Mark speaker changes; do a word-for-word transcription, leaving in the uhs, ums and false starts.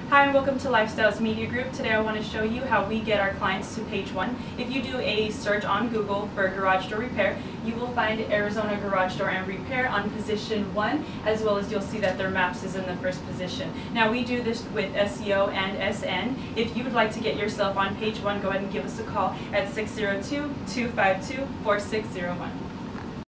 Speaker 1: Hi and welcome to Lifestyles Media Group. Today I want to show you how we get our clients to page one. If you do a search on Google for garage door repair, you will find Arizona Garage Door and Repair on position one, as well as you'll see that their maps is in the first position. Now we do this with S E O and S N. If you would like to get yourself on page one, go ahead and give us a call at six zero two, two five two, four six zero one.